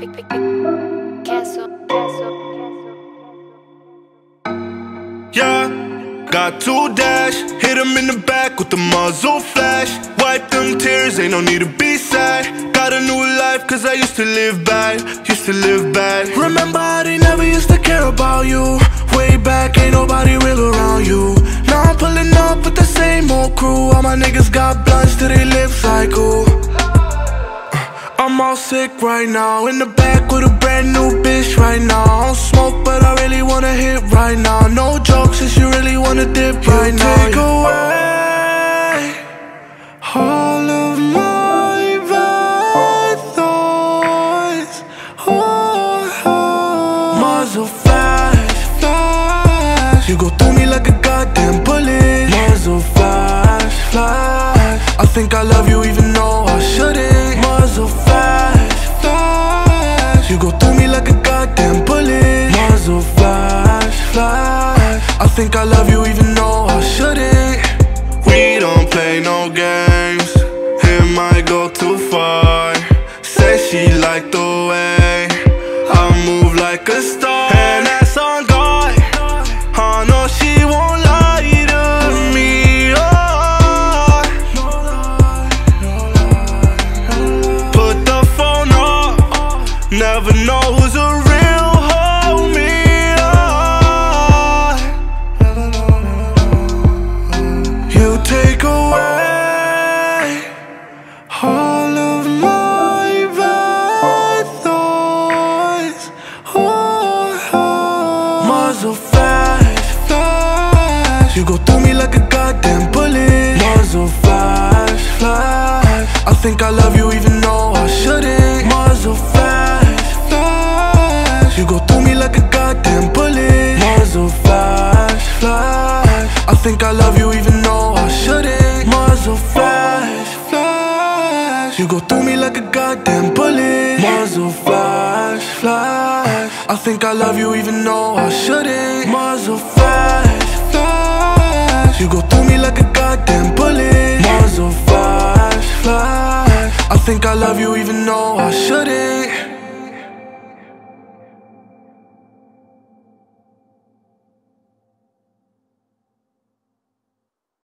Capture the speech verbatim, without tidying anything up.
Yeah, got two dash, hit him in the back with the muzzle flash. Wipe them tears, ain't no need to be sad. Got a new life cause I used to live bad, used to live bad. Remember how they never used to care about you. Way back, ain't nobody real around you. Now I'm pulling up with the same old crew. All my niggas got blunts till they live cycle. I'm all sick right now, in the back with a brand new bitch right now. I don't smoke but I really wanna hit right now. No jokes since you really wanna dip right now. Take away all of my bad thoughts. Oh, oh. Muzzle flash, flash. You go through me like a goddamn bullet. Muzzle flash, flash. I think I love you even though I shouldn't. Muzzle flash, flash. You go through me like a goddamn bullet. Muzzle flash, flash. I think I love you even though I shouldn't. We don't play no games. It might go too far. Say she like the way I move like a star. And that's on God, I know she won't lie to me. Oh, put the phone up, never know who's a real homie. Oh, you take away all of my bad thoughts. Oh, oh. Muzzle flash, flash. You go through me like a goddamn bullet. Muzzle flash, flash. I think I love you even though I shouldn't. Muzzle flash, flash. You go through me like a goddamn bullet. Muzzle flash, flash. I think I love you even though I shouldn't. Muzzle flash, flash. You go through me like a goddamn bullet. Muzzle flash, flash. I think I love you even though I shouldn't. Muzzle flash, flash. You go through me like a goddamn bullet. Muzzle flash, flash. I think I love you even though I shouldn't.